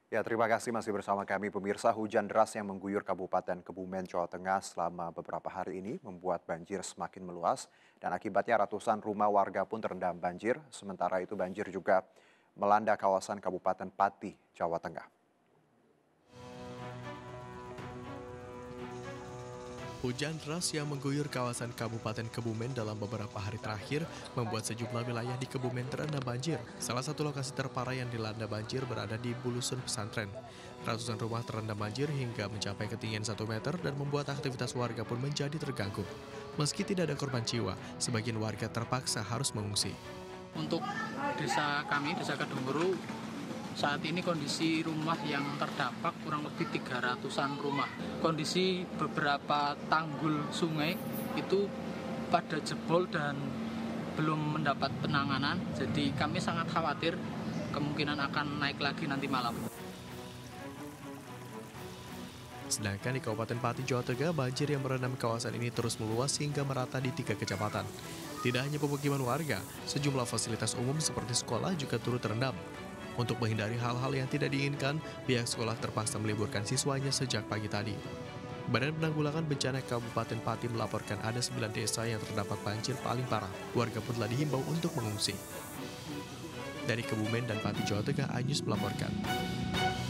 Ya, terima kasih masih bersama kami pemirsa. Hujan deras yang mengguyur Kabupaten Kebumen, Jawa Tengah selama beberapa hari ini membuat banjir semakin meluas dan akibatnya ratusan rumah warga pun terendam banjir. Sementara itu banjir juga melanda kawasan Kabupaten Pati, Jawa Tengah. Hujan deras yang mengguyur kawasan Kabupaten Kebumen dalam beberapa hari terakhir membuat sejumlah wilayah di Kebumen terendam banjir. Salah satu lokasi terparah yang dilanda banjir berada di Bulusun Pesantren. Ratusan rumah terendam banjir hingga mencapai ketinggian 1 meter dan membuat aktivitas warga pun menjadi terganggu. Meski tidak ada korban jiwa, sebagian warga terpaksa harus mengungsi. Untuk desa kami, Desa Kedunguru, saat ini kondisi rumah yang terdampak kurang lebih 300-an rumah. Kondisi beberapa tanggul sungai itu pada jebol dan belum mendapat penanganan. Jadi kami sangat khawatir kemungkinan akan naik lagi nanti malam. Sedangkan di Kabupaten Pati, Jawa Tengah, banjir yang merendam kawasan ini terus meluas hingga merata di 3 kecamatan. Tidak hanya pemukiman warga, sejumlah fasilitas umum seperti sekolah juga turut terendam. Untuk menghindari hal-hal yang tidak diinginkan, pihak sekolah terpaksa meliburkan siswanya sejak pagi tadi. Badan Penanggulangan Bencana Kabupaten Pati melaporkan ada 9 desa yang terdampak banjir paling parah. Warga pun telah dihimbau untuk mengungsi. Dari Kebumen dan Pati, Jawa Tengah, Anyus melaporkan.